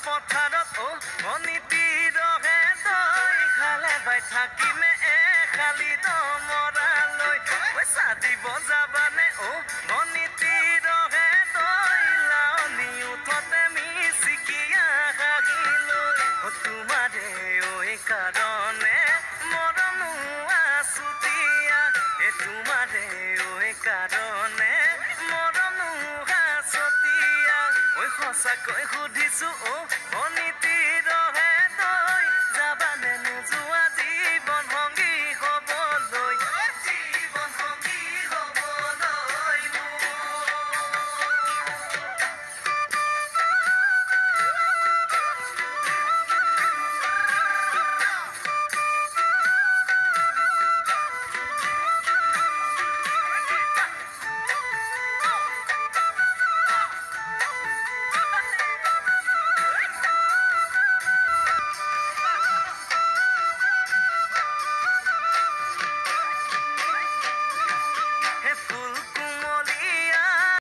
পথাৰত মনিতি ৰহে দৈ খালে বাই থাকিমে খালি দমৰালৈ পইচা দিব যাবানে মনিতি ৰহে দৈ লাউনি উঠতে মিচিকিয়া হাগিলৈ তোমাৰে ঐ কাৰণে মৰমো আছুতীয়া তোমাৰে ঐ কাৰণে মৰমো আছতীয়া ঐ সঁচাকৈ সুধিছো মনিতি